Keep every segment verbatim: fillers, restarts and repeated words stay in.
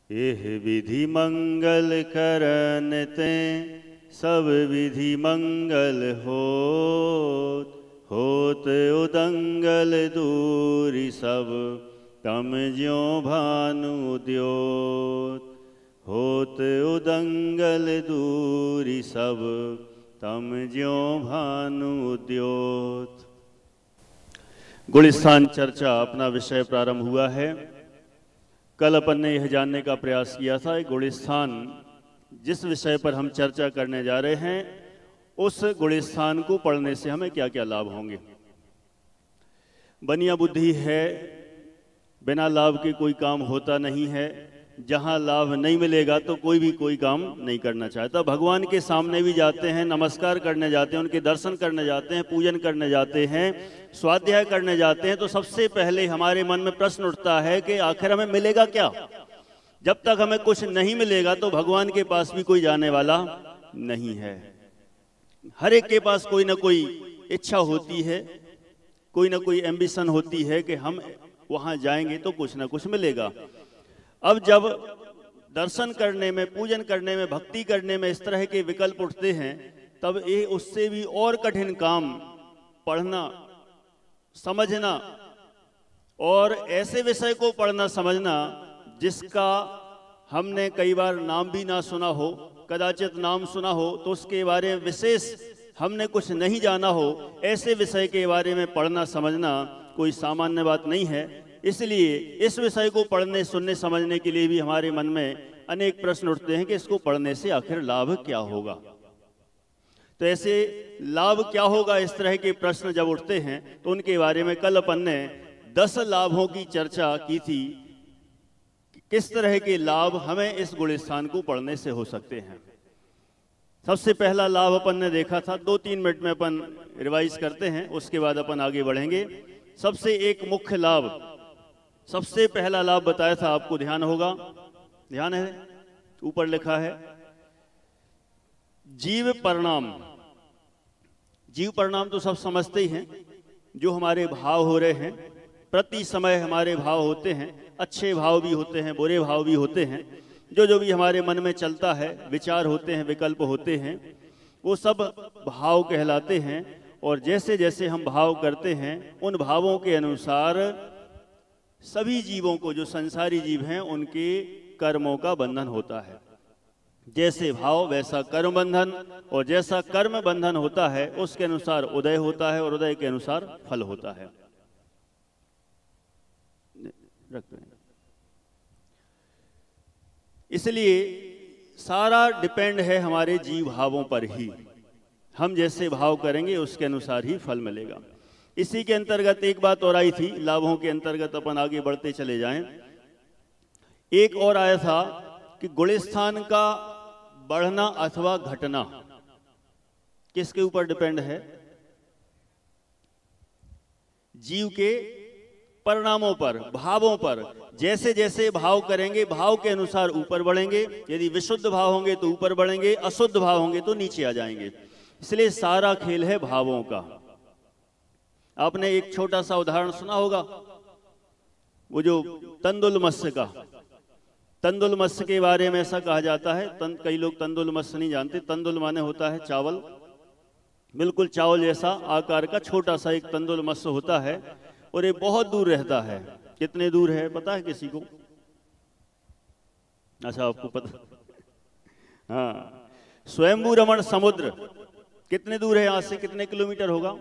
एह विधि मंगल करन ते सब विधि मंगल होत, होत उदंगल दूरी सब तम ज्यों भानु द्योत, होत उदंगल दूरी सब तम ज्यों भानु द्योत। गुलिस्तान चर्चा अपना विषय प्रारंभ हुआ है। कल अपन ने यह जानने का प्रयास किया था गुलिस्तान जिस विषय पर हम चर्चा करने जा रहे हैं उस गुलिस्तान को पढ़ने से हमें क्या क्या लाभ होंगे। बनिया बुद्धि है, बिना लाभ के कोई काम होता नहीं है। जहाँ लाभ नहीं मिलेगा तो कोई भी कोई काम नहीं करना चाहता। भगवान के सामने भी जाते हैं, नमस्कार करने जाते हैं, उनके दर्शन करने जाते हैं, पूजन करने जाते हैं, स्वाध्याय करने जाते हैं, तो सबसे पहले हमारे मन में प्रश्न उठता है कि आखिर हमें मिलेगा क्या। जब तक हमें कुछ नहीं मिलेगा तो भगवान के पास भी कोई जाने वाला नहीं है। हर एक के पास कोई ना कोई इच्छा होती है, कोई ना कोई एम्बिशन होती है कि हम वहां जाएंगे तो कुछ ना कुछ मिलेगा। अब जब दर्शन करने में, पूजन करने में, भक्ति करने में इस तरह के विकल्प उठते हैं तब ये उससे भी और कठिन काम पढ़ना, समझना और ऐसे विषय को पढ़ना समझना जिसका हमने कई बार नाम भी ना सुना हो, कदाचित नाम सुना हो तो उसके बारे में विशेष हमने कुछ नहीं जाना हो, ऐसे विषय के बारे में पढ़ना समझना कोई सामान्य बात नहीं है। इसलिए इस विषय को पढ़ने, सुनने, समझने के लिए भी हमारे मन में अनेक प्रश्न उठते हैं कि इसको पढ़ने से आखिर लाभ क्या होगा। तो ऐसे लाभ क्या होगा, इस तरह के प्रश्न जब उठते हैं तो उनके बारे में कल अपन ने दस लाभों की चर्चा की थी। किस तरह के लाभ हमें इस गुलिस्तान को पढ़ने से हो सकते हैं। सबसे पहला लाभ अपन ने देखा था, दो तीन मिनट में अपन रिवाइज करते हैं, उसके बाद अपन आगे बढ़ेंगे। सबसे एक मुख्य लाभ, सबसे पहला लाभ बताया था आपको, ध्यान होगा, ध्यान है, ऊपर लिखा है जीव परिणाम। जीव परिणाम तो सब समझते ही हैं, जो हमारे भाव हो रहे हैं, प्रति समय हमारे भाव होते हैं, अच्छे भाव भी होते हैं, बुरे भाव भी होते हैं, जो जो भी हमारे मन में चलता है, विचार होते हैं, विकल्प होते हैं, वो सब भाव कहलाते हैं। और जैसे जैसे हम भाव करते हैं उन भावों के अनुसार सभी जीवों को, जो संसारी जीव हैं, उनके कर्मों का बंधन होता है। जैसे भाव वैसा कर्म बंधन, और जैसा कर्म बंधन होता है उसके अनुसार उदय होता है और उदय के अनुसार फल होता है। इसलिए सारा डिपेंड है हमारे जीव भावों पर ही। हम जैसे भाव करेंगे उसके अनुसार ही फल मिलेगा। इसी के अंतर्गत एक बात और आई थी, लाभों के अंतर्गत अपन आगे बढ़ते चले जाएं। एक और आया था कि गुलिस्तान का बढ़ना अथवा घटना किसके ऊपर डिपेंड है? जीव के परिणामों पर, भावों पर। जैसे जैसे भाव करेंगे भाव के अनुसार ऊपर बढ़ेंगे। यदि विशुद्ध भाव होंगे तो ऊपर बढ़ेंगे, अशुद्ध भाव होंगे तो नीचे आ जाएंगे। इसलिए सारा खेल है भावों का। आपने एक छोटा सा उदाहरण सुना होगा, वो जो तंदुल मत्स्य का। तंदुल मत्स्य के बारे में ऐसा कहा जाता है, तन, कई लोग तंदुल मत्स्य नहीं जानते। तंदुल माने होता है चावल, बिल्कुल चावल जैसा आकार का छोटा सा एक तंदुल मत्स्य होता है, और ये बहुत दूर रहता है। कितने दूर है पता है किसी को? अच्छा, आपको पता? हाँ, स्वयंभू रमण समुद्र कितने दूर है यहाँ से? कितने किलोमीटर होगा?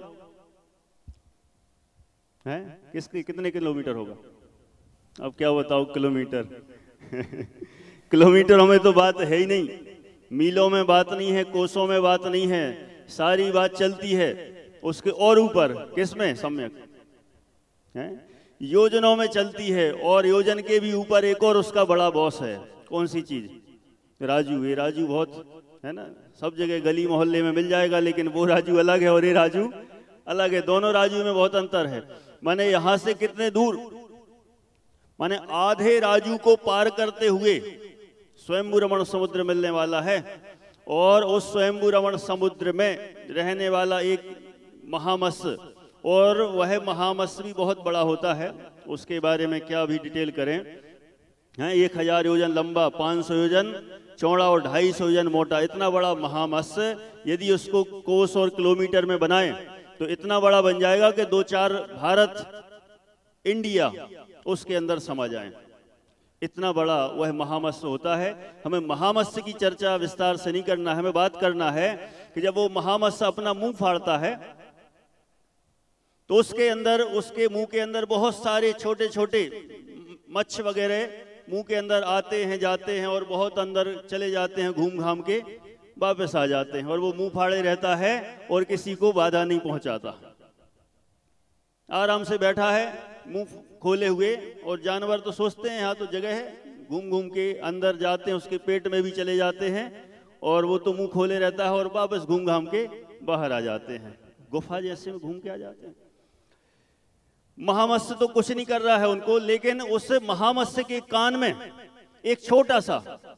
है किसके कितने किलोमीटर होगा? अब क्या बताओ किलोमीटर। किलोमीटरों में तो बात है ही नहीं, मीलों में बात नहीं है, कोसों में बात नहीं है, सारी बात चलती है उसके और ऊपर। किसमें? सम्यक है, योजनों में चलती है। और योजन के भी ऊपर एक और उसका बड़ा बॉस है। कौन सी चीज? राजू। ये राजू बहुत है ना, सब जगह गली मोहल्ले में मिल जाएगा, लेकिन वो राजू अलग है और ये राजू अलग है। दोनों राजू में बहुत अंतर है। माने यहां से कितने दूर, माने आधे राजू को पार करते हुए स्वयंभू रमण समुद्र मिलने वाला है। और उस स्वयंभू रमण समुद्र में रहने वाला एक महामत्स्य, और वह महामत्स्य भी बहुत बड़ा होता है। उसके बारे में क्या भी डिटेल करें, हैं, एक हजार योजन लंबा, पाँच सौ योजन चौड़ा और ढाई सौ योजन मोटा, इतना बड़ा महामत्स्य यदि उसको कोस और किलोमीटर में बनाए तो इतना बड़ा बन जाएगा कि दो चार भारत इंडिया उसके अंदर समा जाए। इतना बड़ा वह महामत्स्य होता है। हमें महामत्स्य की चर्चा विस्तार से नहीं करना है, हमें बात करना है कि जब वो महामत्स्य अपना मुंह फाड़ता है तो उसके अंदर, उसके मुंह के अंदर बहुत सारे छोटे छोटे मच्छ वगैरह मुंह के अंदर आते हैं, जाते हैं और बहुत अंदर चले जाते हैं, घूम घाम के वापस आ जाते हैं, और वो मुंह फाड़े रहता है और किसी को बाधा नहीं पहुंचाता, आराम से बैठा है मुंह खोले हुए। और जानवर तो सोचते हैं यहाँ तो जगह है, घूम घूम के अंदर जाते हैं, उसके पेट में भी चले जाते हैं और वो तो मुंह खोले रहता है और वापस घूम घाम के बाहर आ जाते हैं, गुफा जैसे में घूम के आ जाते हैं। महामत्स्य तो कुछ नहीं कर रहा है उनको, लेकिन उस महामत्स्य के कान में एक छोटा सा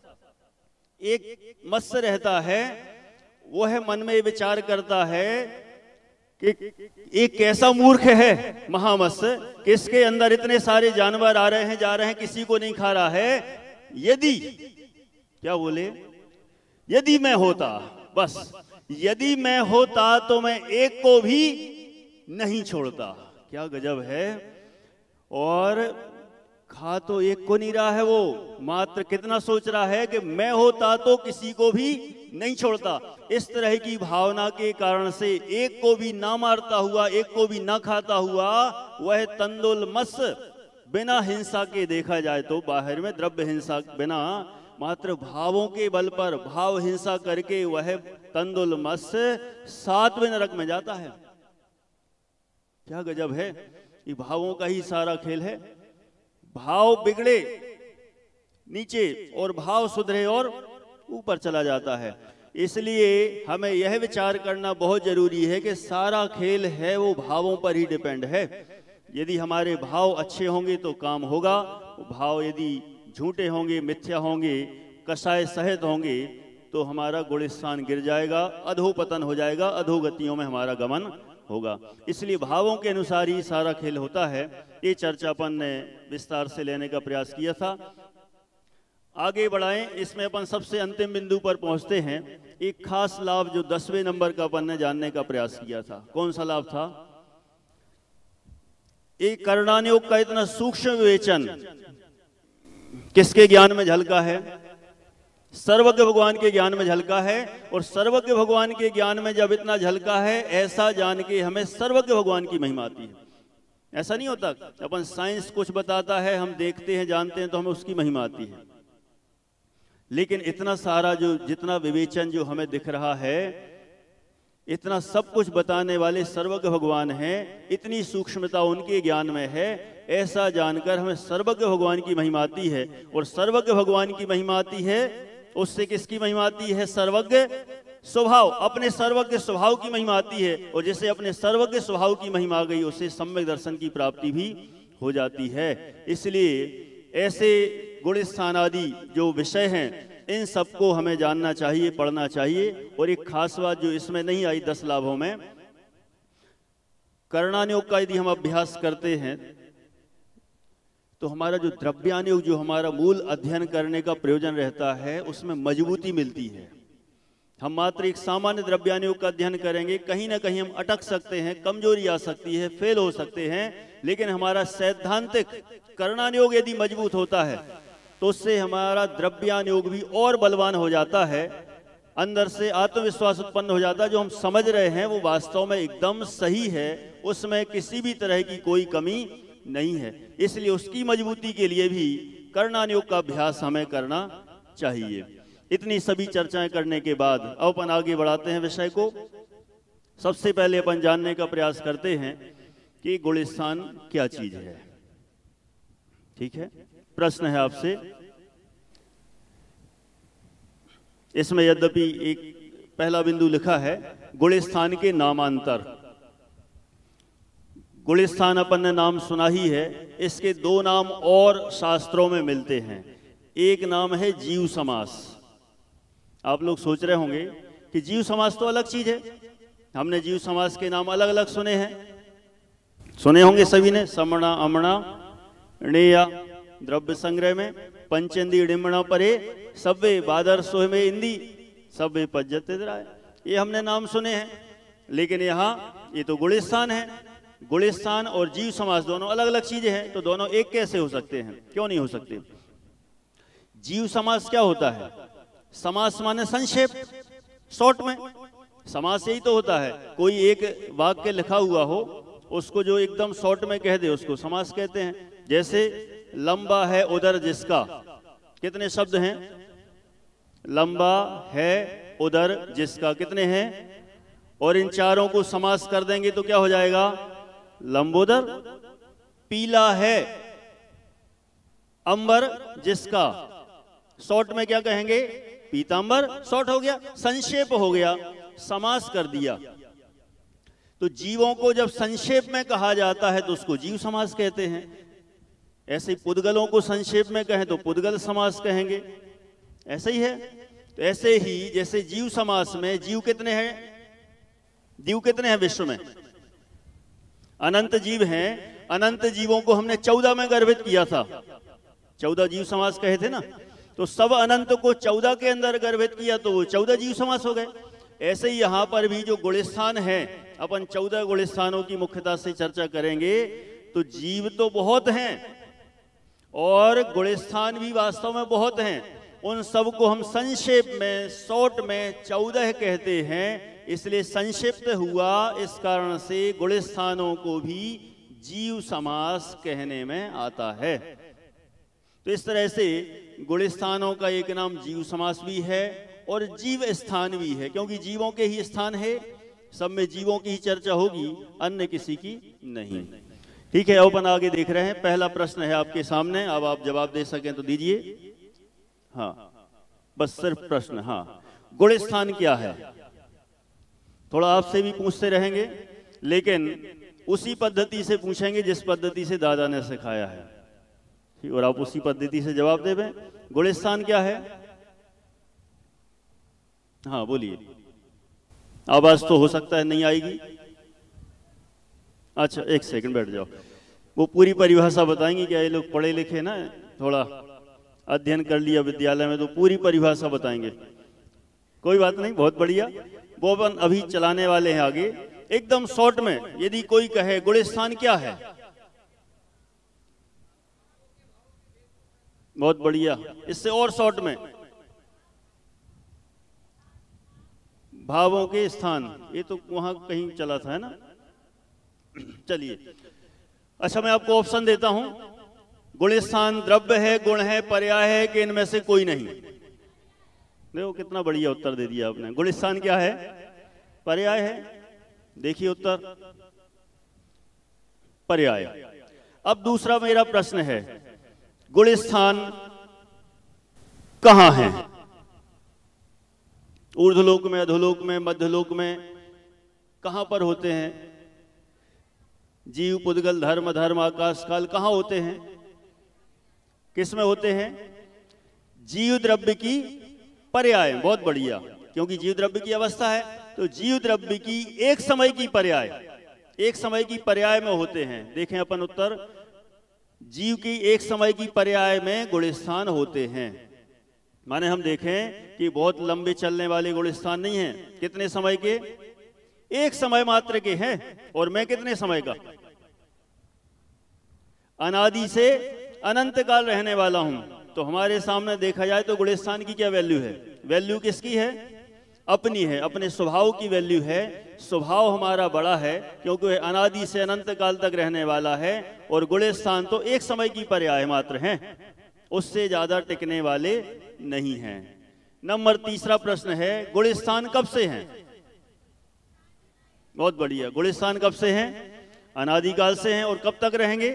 एक मत्स्य रहता है, वह मन में विचार करता है कि एक कैसा मूर्ख है महामत्स्य कि इसके अंदर इतने सारे जानवर आ रहे हैं, जा रहे हैं, किसी को नहीं खा रहा है। यदि, क्या बोले, यदि मैं होता, बस यदि मैं होता तो मैं एक को भी नहीं छोड़ता। क्या गजब है। और खा तो एक को नहीं रहा है वो, मात्र कितना सोच रहा है कि मैं होता तो किसी को भी नहीं छोड़ता। इस तरह की भावना के कारण से एक को भी ना मारता हुआ, एक को भी ना खाता हुआ वह तंदुल मत्स्य बिना हिंसा के, देखा जाए तो बाहर में द्रव्य हिंसा बिना, मात्र भावों के बल पर भाव हिंसा करके वह तंदुल मत्स्य सातवें नरक में जाता है। क्या गजब है। ये भावों का ही सारा खेल है। भाव बिगड़े नीचे और भाव सुधरे और ऊपर चला जाता है। इसलिए हमें यह विचार करना बहुत जरूरी है कि सारा खेल है वो भावों पर ही डिपेंड है। यदि हमारे भाव अच्छे होंगे तो काम होगा, भाव यदि झूठे होंगे, मिथ्या होंगे, कसाय सहित होंगे तो हमारा गुणस्थान गिर जाएगा, अधोपतन हो जाएगा, अधोगतियों में हमारा गमन होगा। इसलिए भावों के अनुसार ही सारा खेल होता है। ये चर्चा अपन ने विस्तार से लेने का प्रयास किया था। आगे बढ़ाएं, इसमें अपन सबसे अंतिम बिंदु पर पहुंचते हैं। एक खास लाभ जो दसवें नंबर का अपन ने जानने का प्रयास किया था, कौन सा लाभ था? एक कर्णानुयोग का इतना सूक्ष्म विवेचन किसके ज्ञान में झलका है? सर्वज्ञ भगवान के ज्ञान में झलका है। और सर्वज्ञ भगवान के ज्ञान में जब इतना झलका है, ऐसा जान के हमें सर्वज्ञ भगवान की महिमा आती है। ऐसा नहीं होता अपन साइंस कुछ बताता है, हम देखते हैं, जानते हैं तो हमें उसकी महिमा आती है, लेकिन इतना सारा जो जितना विवेचन जो हमें दिख रहा है, इतना सब कुछ बताने वाले सर्वज्ञ भगवान हैं, इतनी सूक्ष्मता उनके ज्ञान में है, ऐसा जानकर हमें सर्वज्ञ भगवान की महिमा आती है। और सर्वज्ञ भगवान की महिमा आती है, उससे किसकी महिमा आती है? सर्वज्ञ स्वभाव, अपने सर्वज्ञ स्वभाव की महिमा आती है। और जैसे अपने सर्वज्ञ स्वभाव की महिमा आ गई, उससे सम्यक दर्शन की प्राप्ति भी हो जाती है। इसलिए ऐसे गुण स्थान आदि जो विषय हैं, इन सबको हमें जानना चाहिए, पढ़ना चाहिए। और एक खास बात जो इसमें नहीं आई दस लाभों में, कर्णानुयोग का यदि हम अभ्यास करते हैं तो हमारा जो द्रव्यानुयोग, जो हमारा मूल अध्ययन करने का प्रयोजन रहता है, उसमें मजबूती मिलती है। हम मात्र एक सामान्य द्रव्यानुयोग का अध्ययन करेंगे, कहीं ना कहीं हम अटक सकते हैं, कमजोरी आ सकती है, फेल हो सकते हैं। लेकिन हमारा सैद्धांतिक कर्णानुयोग यदि मजबूत होता है तो उससे हमारा द्रव्यानुयोग भी और बलवान हो जाता है। अंदर से आत्मविश्वास उत्पन्न हो जाता है, जो हम समझ रहे हैं वो वास्तव में एकदम सही है, उसमें किसी भी तरह की कोई कमी नहीं है। इसलिए उसकी मजबूती के लिए भी कर्णानुयोग का अभ्यास हमें करना चाहिए। इतनी सभी चर्चाएं करने के बाद अब अपन आगे बढ़ाते हैं विषय को। सबसे पहले अपन जानने का प्रयास करते हैं कि गुणस्थान क्या चीज है। ठीक है, प्रश्न है आपसे। इसमें यद्यपि एक पहला बिंदु लिखा है गुणस्थान के नामांतर। गुणस्थान अपन ने नाम सुना ही है, इसके दो नाम और शास्त्रों में मिलते हैं। एक नाम है जीव समास। आप लोग सोच रहे होंगे कि जीव समास तो अलग चीज है, हमने जीव समास के नाम अलग अलग सुने हैं, सुने होंगे सभी ने, समणा, अमणा, णेया, द्रव्य संग्रह में। पंचंदी डिमणा परे सब्वे बादर सोह में इंदी सब्वे पज्जत राय। ये हमने नाम सुने हैं, लेकिन यहाँ ये तो गुलिस्तान है। गुलिस्तान और जीव समास दोनों अलग अलग चीजें हैं, तो दोनों एक कैसे हो सकते हैं? क्यों नहीं हो सकते? जीव समास क्या होता है? समास माने संक्षेप, शॉर्ट में। समास यही तो होता है, कोई एक वाक्य लिखा हुआ हो उसको जो एकदम शॉर्ट में कह दे उसको समास कहते हैं। जैसे लंबा है उदर जिसका, कितने शब्द हैं? लंबा है उदर जिसका, कितने हैं? और इन चारों को समास कर देंगे तो क्या हो जाएगा? लंबोदर। पीला है अंबर जिसका, शॉर्ट में क्या कहेंगे? पीतांबर। शॉर्ट हो गया, संक्षेप हो गया, समास कर दिया। तो जीवों को जब संक्षेप में कहा जाता है तो उसको जीव समास कहते हैं। ऐसे ही पुद्गलों को संक्षेप में कहें तो पुद्गल समास कहेंगे। ऐसे ही है। तो ऐसे ही जैसे जीव समास में जीव कितने हैं? जीव कितने हैं विश्व में? अनंत जीव हैं। अनंत जीवों को हमने चौदह में गर्भित किया था, चौदह जीव समास कहे थे ना। तो सब अनंत को चौदह के अंदर गर्भित किया तो वो चौदह जीव समास हो गए। ऐसे ही यहां पर भी जो गुलिस्तान है, अपन चौदह गुलिस्तानों की मुख्यता से चर्चा करेंगे। तो जीव तो बहुत हैं और गुलिस्तान भी वास्तव में बहुत हैं। उन सब को हम संक्षेप में, शॉर्ट में चौदह कहते हैं, इसलिए संक्षिप्त हुआ। इस कारण से गुलिस्तानों को भी जीव समास कहने में आता है। तो इस तरह से गुलिस्तानों का एक नाम जीव समास भी है और जीव स्थान भी है, क्योंकि जीवों के ही स्थान है, सब में जीवों की ही चर्चा होगी, अन्य किसी की नहीं। ठीक है, अपन आगे देख रहे हैं। पहला प्रश्न है आपके सामने, अब आप जवाब दे सकें तो दीजिए। हाँ, बस सिर्फ प्रश्न। हाँ, गुलिस्तान क्या है? थोड़ा आपसे भी पूछते रहेंगे, लेकिन उसी पद्धति से पूछेंगे जिस पद्धति से दादा ने सिखाया है, और आप उसी पद्धति से जवाब देवें। गुलिस्तान क्या है? हाँ बोलिए। आवाज तो हो सकता है नहीं आएगी। अच्छा एक सेकंड बैठ जाओ। वो पूरी परिभाषा बताएंगे क्या? ये लोग पढ़े लिखे ना, थोड़ा अध्ययन कर लिया विद्यालय में, तो पूरी परिभाषा बताएंगे। कोई बात नहीं, बहुत बढ़िया। वो अपन अभी चलाने वाले हैं आगे। एकदम शॉर्ट में यदि कोई कहे गुलिस्तान क्या है? बहुत बढ़िया। इससे और शॉर्ट में भावों के स्थान, ये तो वहां कहीं चला था, है ना? चलिए, अच्छा मैं आपको ऑप्शन देता हूं। गुलिस्तान द्रव्य है, गुण है, पर्याय है कि इनमें से कोई नहीं? देखो कितना बढ़िया उत्तर दे दिया आपने। गुलिस्तान क्या है? पर्याय है। देखिए उत्तर, पर्याय। अब दूसरा मेरा प्रश्न है, गुलिस्तान कहां है? ऊर्ध्वलोक में, अधोलोक में, मध्यलोक में, कहां पर होते हैं? जीव, पुद्गल, धर्म, धर्म, आकाश, काल, कहां होते हैं? किस में होते हैं? जीव द्रव्य की पर्याय। बहुत बढ़िया, क्योंकि जीव द्रव्य की अवस्था है, तो जीव द्रव्य की एक समय की पर्याय, एक समय की पर्याय में होते हैं। देखें अपन उत्तर, जीव की एक समय की पर्याय में गुलिस्तान होते हैं। माने हम देखें कि बहुत लंबे चलने वाले गुलिस्तान नहीं हैं। कितने समय के? एक समय मात्र के हैं। और मैं कितने समय का? अनादि से अनंत काल रहने वाला हूं। तो हमारे सामने देखा जाए तो गुलिस्तान की क्या वैल्यू है? वैल्यू किसकी है? अपनी है, अपने स्वभाव की वैल्यू है। स्वभाव हमारा बड़ा है क्योंकि वह अनादि से अनंत काल तक रहने वाला है, और गुलिस्तान तो एक समय की पर्याय मात्र हैं, उससे ज्यादा टिकने वाले नहीं हैं। नंबर तीसरा प्रश्न है, गुलिस्तान कब से हैं? बहुत बढ़िया, गुलिस्तान कब से हैं? अनादिकाल से हैं। और कब तक रहेंगे?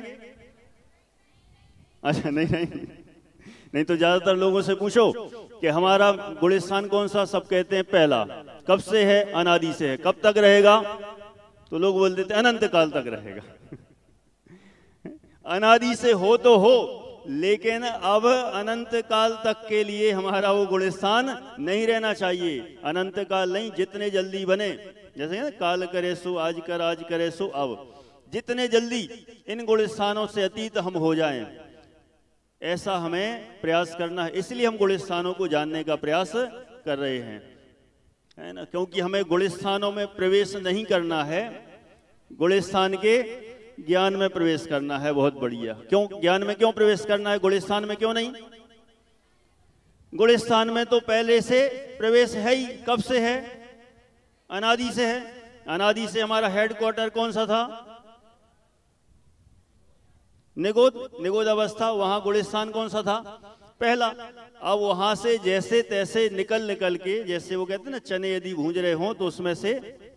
अच्छा नहीं नहीं नहीं तो ज्यादातर लोगों से पूछो कि हमारा गुलिस्तान कौन सा, सब कहते हैं पहला। कब से है? अनादि से है। कब तक रहेगा? तो लोग बोल देते हैं अनंत काल तक रहेगा। अनादि से हो तो हो, लेकिन अब अनंत काल तक के लिए हमारा वो गुलिस्तान नहीं रहना चाहिए। अनंत काल नहीं, जितने जल्दी बने, जैसे ना काल करे सो आज कर, आज करे सो अब, जितने जल्दी इन गुलिस्तानों से अतीत हम हो जाएं। ऐसा हमें प्रयास करना है। इसलिए हम गुलिस्तानों को जानने का प्रयास कर रहे हैं, है ना, क्योंकि हमें गुलिस्तानों में प्रवेश नहीं करना है, गुलिस्तान के ज्ञान में प्रवेश करना है। बहुत बढ़िया। क्यों ज्ञान में क्यों प्रवेश करना है, गुलिस्तान में क्यों नहीं? गुलिस्तान में तो पहले से प्रवेश है ही। कब से है? अनादि से है। अनादि से हमारा हेडक्वार्टर कौन सा था? निगोद, निगोद अवस्था। वहां गुलिस्तान कौन सा था? पहला। अब वहां से जैसे तैसे निकल निकल के, जैसे वो कहते हैं ना, चने यदि भूंज रहे हों तो उसमें से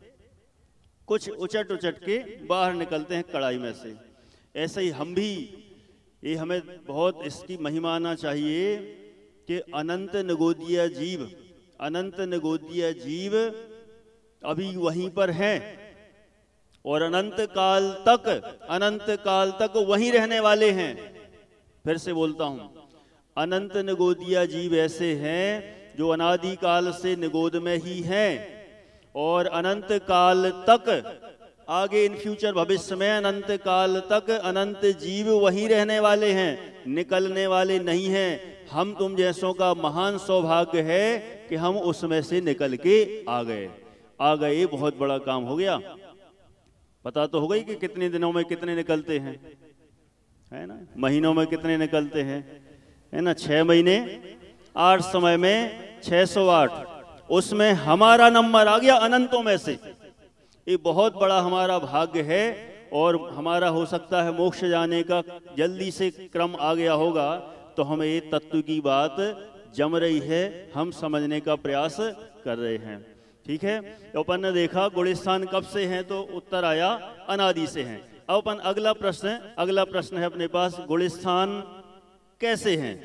कुछ उचट उचट के बाहर निकलते हैं कढ़ाई में से। ऐसे ही हम भी, ये हमें बहुत इसकी महिमा आना चाहिए कि अनंत निगोदीय जीव, अनंत निगोदीय जीव अभी वहीं पर हैं और अनंत काल तक, अनंत काल तक वहीं रहने वाले हैं। फिर से बोलता हूं, अनंत निगोदीय जीव ऐसे हैं जो अनादि काल से निगोद में ही हैं और अनंत काल तक, आगे इन फ्यूचर भविष्य में अनंत काल तक अनंत जीव वहीं रहने वाले हैं, निकलने वाले नहीं हैं। हम तुम जैसों का महान सौभाग्य है कि हम उसमें से निकल के आ गए आ गए बहुत बड़ा काम हो गया। पता तो हो गई कि कितने दिनों में कितने निकलते हैं, है ना, महीनों में कितने निकलते हैं, है ना, छह महीने आठ समय में छह सौ आठ, उसमें हमारा नंबर आ गया अनंतों में से। ये बहुत बड़ा हमारा भाग्य है और हमारा हो सकता है मोक्ष जाने का जल्दी से क्रम आ गया होगा। तो हमें ये तत्व की बात जम रही है, हम समझने का प्रयास कर रहे हैं। ठीक है, तो अपन ने देखा गुलिस्तान कब से हैं, तो उत्तर आया अनादि से हैं। अब अपन अगला प्रश्न अगला प्रश्न है अपने पास, गुलिस्तान कैसे हैं?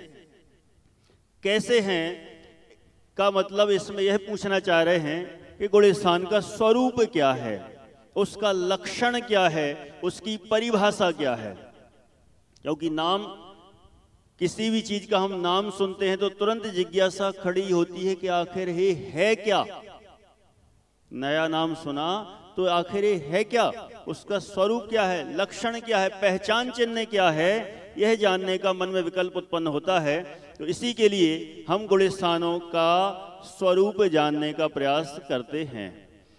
कैसे हैं का मतलब इसमें यह पूछना चाह रहे हैं कि गुलिस्तान का स्वरूप क्या है, उसका लक्षण क्या है, उसकी परिभाषा क्या है। क्योंकि नाम, किसी भी चीज का हम नाम सुनते हैं तो तुरंत जिज्ञासा खड़ी होती है कि आखिर ये है क्या। नया नाम सुना तो आखिर ये है क्या, उसका स्वरूप क्या है, लक्षण क्या है, पहचान चिन्ह क्या है, यह जानने का मन में विकल्प उत्पन्न होता है। तो इसी के लिए हम गुलिस्तानों का स्वरूप जानने का प्रयास करते हैं।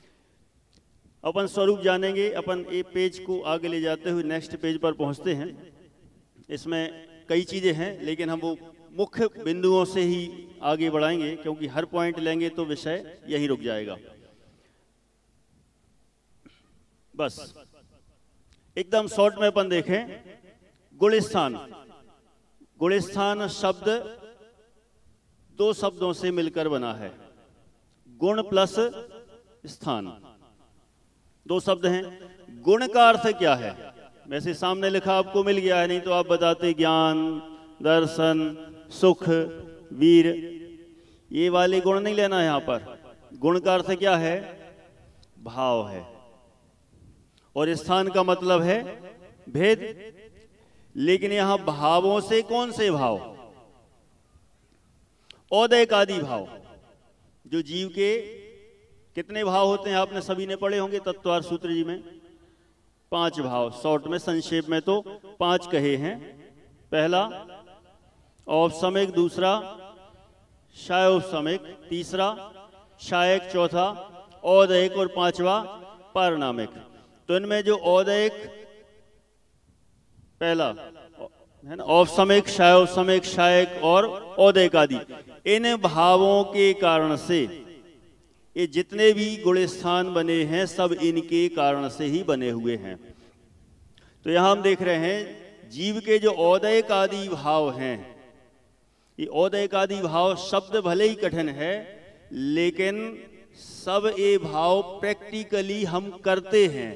अपन स्वरूप जानेंगे। अपन ये पेज को आगे ले जाते हुए नेक्स्ट पेज पर पहुंचते हैं। इसमें कई चीजें हैं लेकिन हम वो मुख्य बिंदुओं से ही आगे बढ़ाएंगे, क्योंकि हर पॉइंट लेंगे तो विषय यहीं रुक जाएगा। बस एकदम शॉर्ट में अपन देखें, गुलिस्तान, गुलिस्तान शब्द दो शब्दों से मिलकर बना है, गुण प्लस स्थान, दो शब्द हैं। गुण का अर्थ क्या है? वैसे सामने लिखा आपको मिल गया है, नहीं तो आप बताते ज्ञान, दर्शन, सुख, वीर, ये वाले गुण नहीं लेना है यहां पर। गुण का अर्थ क्या है? भाव है। और स्थान का मतलब है भेद। लेकिन यहां भावों से कौन से भाव? औदैक आदि भाव। जो जीव के कितने भाव होते हैं आपने सभी ने पढ़े होंगे तत्वार सूत्र जी में। पांच भाव, शॉर्ट में संक्षेप में तो पांच कहे हैं। पहला औपसमिक, दूसरा शायोपसमिक, तीसरा शायक, चौथा औदैक और पांचवा पारनामिक। तो इनमें जो औदैक पहला है ना, औपसमिक, शायोपसमिक, शायक और औदैक आदि, इन भावों के कारण से ये जितने भी गुलिस्तान बने हैं सब इनके कारण से ही बने हुए हैं। तो यहां हम देख रहे हैं जीव के जो औदैक आदि भाव हैं, ये औदैक आदि भाव शब्द भले ही कठिन है लेकिन सब ये भाव प्रैक्टिकली हम करते हैं।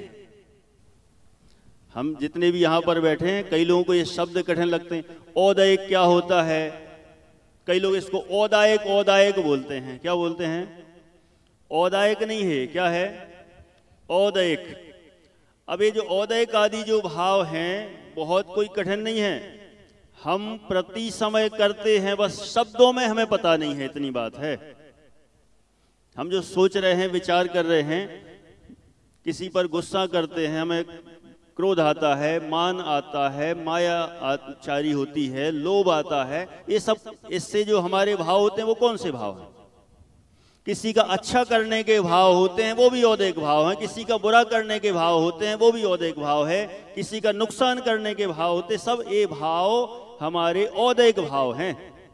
हम जितने भी यहां पर बैठे हैं, कई लोगों को ये शब्द कठिन लगते हैं। औदैक क्या होता है? कई लोग इसको औदायक औदायक बोलते हैं। क्या बोलते हैं? औदायक नहीं है, क्या है? औदैक। अब ये जो औदैक आदि जो भाव हैं बहुत कोई कठिन नहीं है, हम प्रति समय करते हैं, बस शब्दों में हमें पता नहीं है, इतनी बात है। हम जो सोच रहे हैं, विचार कर रहे हैं, किसी पर गुस्सा करते हैं, हमें क्रोध आता है, मान आता है, माया आचारी होती है, लोभ आता है। ये सब इससे जो हमारे भाव होते हैं वो कौन से भाव हैं? किसी का अच्छा करने के भाव होते हैं, वो भी औदैहिक भाव हैं। किसी का बुरा करने के भाव होते हैं, वो भी औदैहिक भाव है। किसी का नुकसान करने के भाव होते हैं, सब ये भाव हमारे औदैहिक भाव हैं।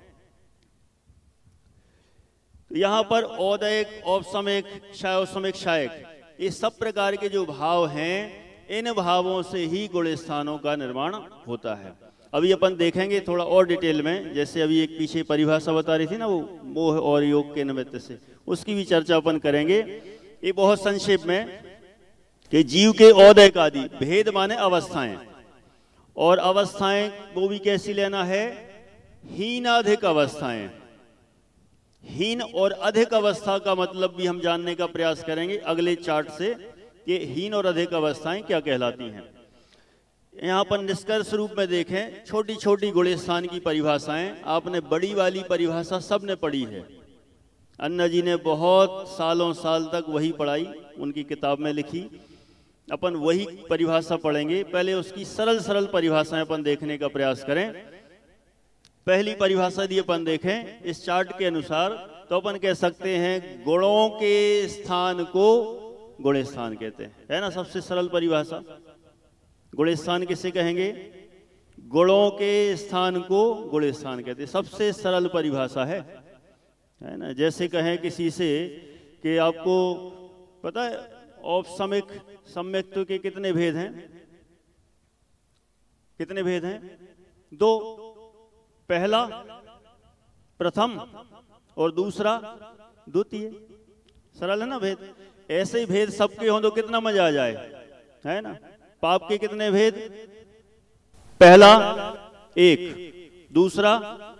तो यहां पर औदैहिक, औपसमिक, क्षयोपसमिक, क्षयिक, ये सब प्रकार के जो भाव हैं, इन भावों से ही गुण स्थानों का निर्माण होता है। अभी अपन देखेंगे थोड़ा और डिटेल में, जैसे अभी एक पीछे परिभाषा बता रही थी ना, वो मोह और योग के निमित्त से, उसकी भी चर्चा अपन करेंगे। ये बहुत संक्षेप में कि जीव के औदैहिक आदि भेद माने अवस्थाएं, और अवस्थाएं वो भी कैसी लेना है? हीनाधिक अवस्थाएं। हीन और अधिक अवस्था का मतलब भी हम जानने का प्रयास करेंगे अगले चार्ट से, कि हीन और अधिक अवस्थाएं क्या कहलाती हैं। यहाँ पर निष्कर्ष रूप में देखें, छोटी छोटी गुण स्थान की परिभाषाएं, आपने बड़ी वाली परिभाषा सबने पढ़ी है। अन्ना जी ने बहुत सालों साल तक वही पढ़ाई, उनकी किताब में लिखी। अपन वही परिभाषा पढ़ेंगे। पहले उसकी सरल सरल परिभाषाएं अपन देखने का प्रयास करें। पहली परिभाषा दी अपन देखें इस चार्ट के अनुसार, तो अपन कह सकते हैं गुणों के स्थान को गुण स्थान कहते हैं, है ना? सबसे सरल परिभाषा। गुण स्थान किसे कहेंगे? गुणों के स्थान को गुण स्थान कहते हैं। सबसे सरल परिभाषा है, है ना? जैसे कहें किसी से कि आपको पता है औपसमिक सम्यक्त्व के कितने भेद हैं? कितने भेद हैं? दो। पहला प्रथम और दूसरा द्वितीय। सरल है ना भेद? ऐसे ही भेद सबके हों तो कितना मजा आ जाए, है ना? पाप के कितने भेद? पहला एक, दूसरा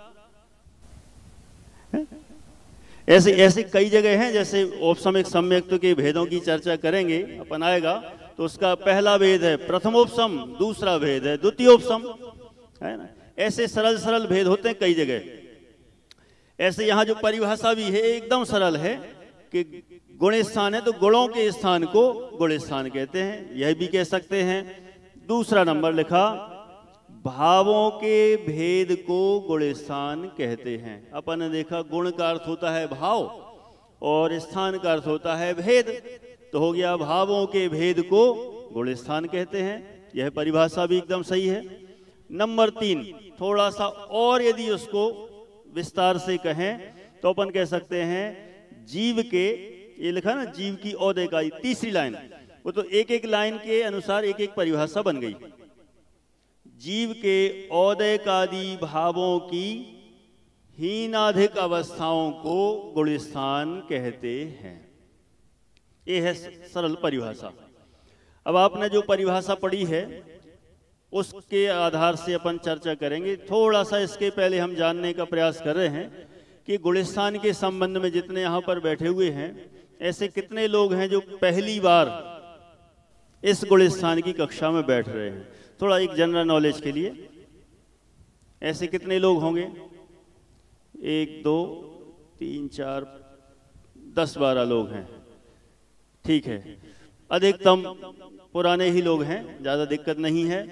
ऐसे ऐसे कई जगह हैं। जैसे औपसमिक सम्यक्त्व के भेदों की चर्चा करेंगे अपन, आएगा तो उसका पहला भेद है प्रथमोपसम, दूसरा भेद है द्वितीयोपसम, है ना? ऐसे सरल सरल भेद होते हैं कई जगह। ऐसे यहां जो परिभाषा भी है एकदम सरल है कि गुण स्थान है तो गुणों के स्थान को गुण स्थान कहते हैं, यह भी कह सकते हैं। दूसरा नंबर लिखा, भावों के भेद को गुण स्थान कहते हैं। अपन ने देखा गुण का अर्थ होता है भाव और स्थान का अर्थ होता है भेद, तो हो गया भावों के भेद को गुण स्थान कहते हैं। यह परिभाषा भी एकदम सही है। नंबर तीन, थोड़ा सा और यदि उसको विस्तार से कहें तो अपन कह सकते हैं जीव के, ये लिखा ना जीव की औदैहिक आदि, तीसरी लाइन, वो तो एक एक लाइन के अनुसार एक एक परिभाषा बन गई। जीव के औदैहिक आदि भावों की हीनाधिक अवस्थाओं को गुण स्थान कहते हैं। ये है सरल परिभाषा। अब आपने जो परिभाषा पढ़ी है उसके आधार से अपन चर्चा करेंगे। थोड़ा सा इसके पहले हम जानने का प्रयास कर रहे हैं कि गुण स्थान के संबंध में जितने यहाँ पर बैठे हुए हैं, ऐसे कितने लोग हैं जो पहली बार इस गुण स्थान की कक्षा में बैठ रहे हैं? थोड़ा एक जनरल नॉलेज के लिए, ऐसे कितने लोग होंगे? एक, दो, तीन, चार, दस बारह लोग हैं। ठीक है, अधिकतम पुराने ही लोग हैं, ज्यादा दिक्कत नहीं है।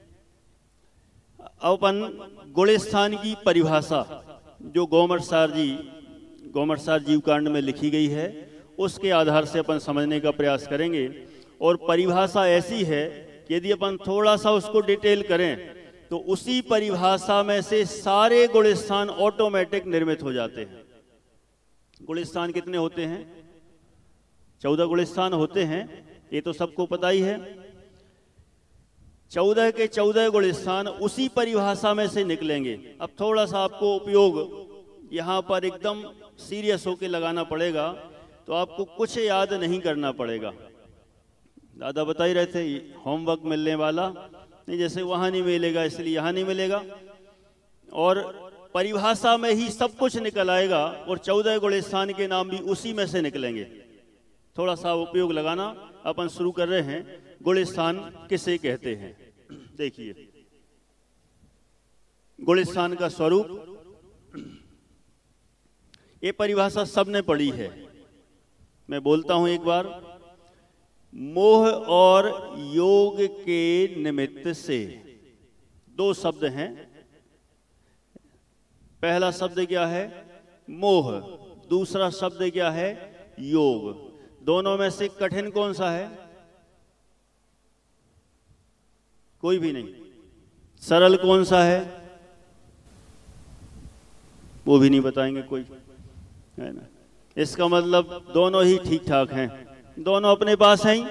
अपन गुण स्थान की परिभाषा जो गोमटसार जी गोमटसार जीवकांड में लिखी गई है उसके आधार से अपन समझने का प्रयास करेंगे। और परिभाषा ऐसी है कि यदि अपन थोड़ा सा उसको डिटेल करें तो उसी परिभाषा में से सारे गुण स्थान ऑटोमेटिक निर्मित हो जाते हैं। गुण स्थान कितने होते हैं? चौदह गुण स्थान होते हैं, ये तो सबको पता ही है। चौदह के चौदह गुण स्थान उसी परिभाषा में से निकलेंगे। अब थोड़ा सा आपको उपयोग यहाँ पर एकदम सीरियस होकर लगाना पड़ेगा, तो आपको कुछ याद नहीं करना पड़ेगा। दादा बता ही रहे थे होमवर्क मिलने वाला नहीं, जैसे वहाँ नहीं मिलेगा इसलिए यहाँ नहीं मिलेगा, और परिभाषा में ही सब कुछ निकल आएगा और चौदह गुण स्थान के नाम भी उसी में से निकलेंगे। थोड़ा सा उपयोग लगाना। अपन शुरू कर रहे हैं, गुण स्थान किसे कहते हैं। देखिए गुण स्थान का स्वरूप, ये परिभाषा सबने पढ़ी है। मैं बोलता हूं एक बार, मोह और योग के निमित्त से। दो शब्द हैं। पहला शब्द क्या है? मोह। दूसरा शब्द क्या है? योग। दोनों में से कठिन कौन सा है? कोई भी नहीं। सरल कौन सा है? वो भी नहीं बताएंगे कोई, है ना। इसका मतलब दोनों ही ठीक ठाक हैं, दोनों अपने पास हैं,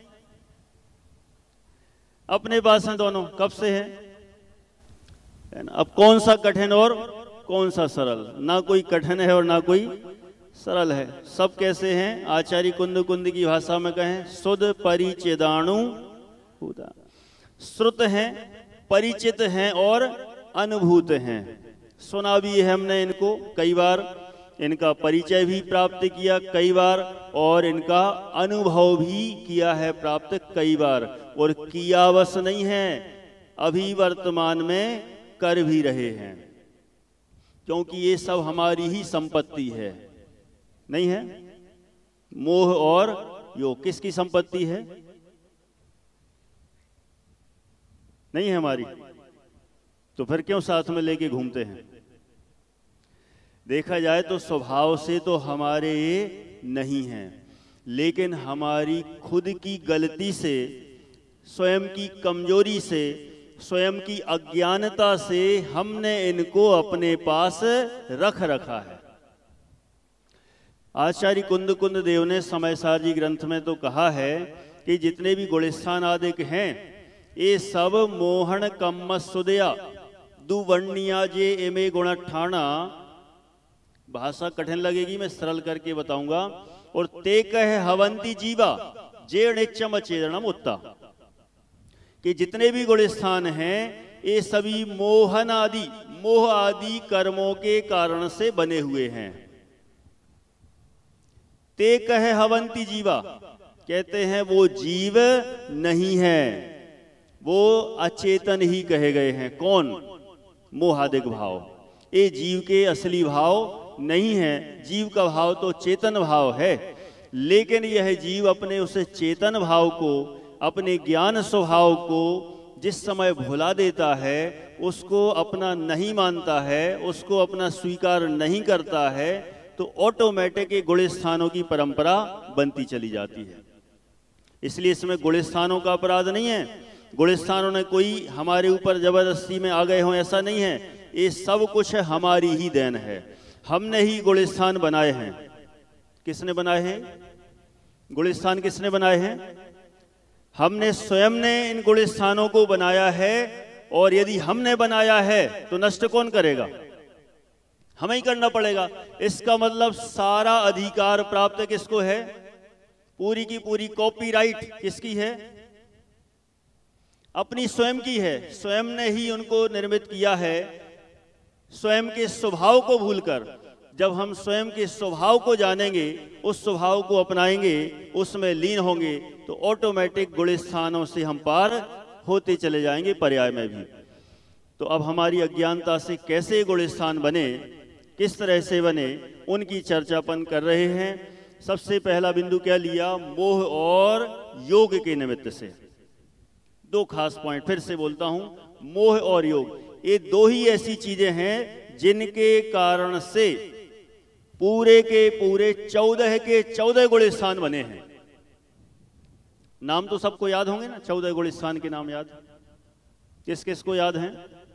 अपने पास हैं दोनों, कब से है, है ना। अब कौन सा कठिन और कौन सा सरल? ना कोई कठिन है और ना कोई सरल है। सब कैसे हैं? आचार्य कुंद कुंद की भाषा में कहें, शुद्ध परिचिदाणु हुदा। श्रुत हैं, परिचित हैं और अनुभूत हैं। सुना भी है हमने इनको कई बार, इनका परिचय भी प्राप्त किया कई बार, और इनका अनुभव भी किया है प्राप्त कई बार, और किया बस नहीं है, अभी वर्तमान में कर भी रहे हैं, क्योंकि ये सब हमारी ही संपत्ति है, नहीं है? मोह और योग किसकी संपत्ति है? नहीं है हमारी, तो फिर क्यों साथ में लेके घूमते हैं? देखा जाए तो स्वभाव से तो हमारे ये नहीं हैं, लेकिन हमारी खुद की गलती से, स्वयं की कमजोरी से, स्वयं की अज्ञानता से हमने इनको अपने पास रख रखा है। आचार्य कुंद कुंद देव ने समयसार जी ग्रंथ में तो कहा है कि जितने भी गुणस्थान आदिक हैं, ये सब मोहन कम्म सुदया दुवर्णिया जे एमे गुण ठाना। भाषा कठिन लगेगी, मैं सरल करके बताऊंगा। और ते कह हवंती जीवा जे नित्यम चेरणम उत्ता, कि जितने भी गुणस्थान हैं ये सभी मोहन आदि, मोह आदि कर्मों के कारण से बने हुए हैं। ते कह हवंती जीवा, कहते हैं वो जीव नहीं है, वो अचेतन ही कहे गए हैं। कौन? मोहादिक भाव। ये जीव के असली भाव नहीं है, जीव का भाव तो चेतन भाव है, लेकिन यह जीव अपने उस चेतन भाव को, अपने ज्ञान स्वभाव को जिस समय भुला देता है, उसको अपना नहीं मानता है, उसको अपना स्वीकार नहीं करता है, तो ऑटोमेटिक ये गुणस्थानों की परंपरा बनती चली जाती है। इसलिए इसमें गुणस्थानों का अपराध नहीं है, गुणस्थानों ने कोई हमारे ऊपर जबरदस्ती में आ गए हों, ऐसा नहीं है। ये सब कुछ हमारी ही देन है, हमने ही गुणस्थान बनाए हैं। किसने बनाए हैं गुणस्थान? किसने बनाए हैं? हमने स्वयं ने इन गुणस्थानों को बनाया है, और यदि हमने बनाया है तो नष्ट कौन करेगा? हमें ही करना पड़ेगा। इसका मतलब सारा अधिकार प्राप्त किसको है? पूरी की पूरी कॉपीराइट किसकी है? अपनी स्वयं की है। स्वयं ने ही उनको निर्मित किया है, स्वयं के स्वभाव को भूलकर। जब हम स्वयं के स्वभाव को जानेंगे, उस स्वभाव को अपनाएंगे, उसमें लीन होंगे, तो ऑटोमेटिक गुणस्थानों से हम पार होते चले जाएंगे, पर्याय में भी। तो अब हमारी अज्ञानता से कैसे गुणस्थान बने, किस तरह से बने, उनकी चर्चा अपन कर रहे हैं। सबसे पहला बिंदु क्या लिया? मोह और योग के निमित्त से। दो खास पॉइंट फिर से बोलता हूं, मोह और योग, ये दो ही ऐसी चीजें हैं जिनके कारण से पूरे के पूरे चौदह के चौदह गुणस्थान बने हैं। नाम तो सबको याद होंगे ना, चौदह गुणस्थान के नाम याद किस किस को याद हैं?